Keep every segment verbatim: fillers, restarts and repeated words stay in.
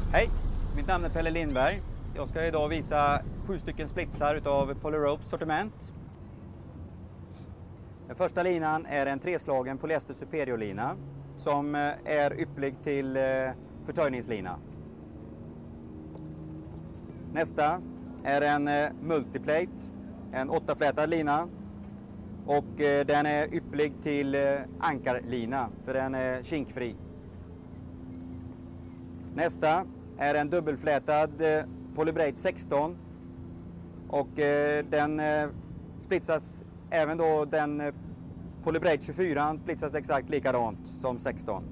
Hej, mitt namn är Pelle Lindberg. Jag ska idag visa sju stycken splitsar utav Polyrope sortiment. Den första linan är en treslagen polyester superiorlina som är ypplig till förtöjningslina. Nästa är en multiplate, en åttaflätad lina, och den är ypplig till ankarlina för den är kinkfri. Nästa är en dubbelflätad Polybrate sexton, och den splitsas även då den Polybrate tjugofyra splitsas exakt likadant som sexton.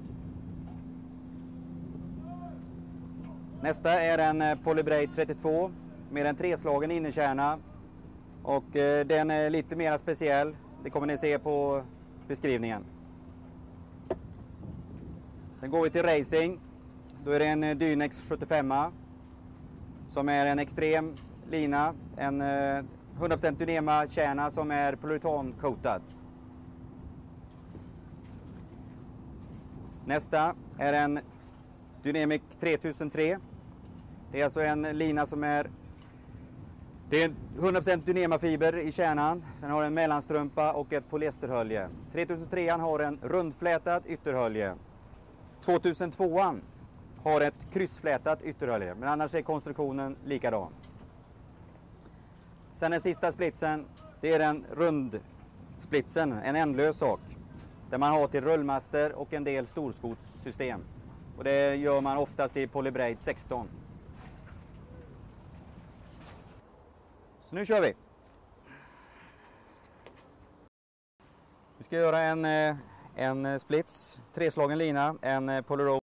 Nästa är en Polybrate trettiotvå med en treslagen innerkärna, och den är lite mer speciell. Det kommer ni se på beskrivningen. Sen går vi till racing. Då är det en Dynex sjuttiofem som är en extrem lina, en hundra procent Dynema kärna som är polyuretan-coatad. Nästa är en Dynamic tre tusen tre. Det är alltså en lina som är det är hundra procent Dynema-fiber i kärnan. Sen har den en mellanstrumpa och ett polyesterhölje. tre tusen tre har en rundflätad ytterhölje. två tusen två har ett kryssflätat ytterhölje, men annars är konstruktionen likadan. Sen den sista splitsen, det är den rundsplitsen, en ändlös sak. Där man har till rullmaster och en del storskotssystem. Och det gör man oftast i Polybrate sexton. Så nu kör vi. Vi ska göra en, en splits, treslagen lina, en Polyrope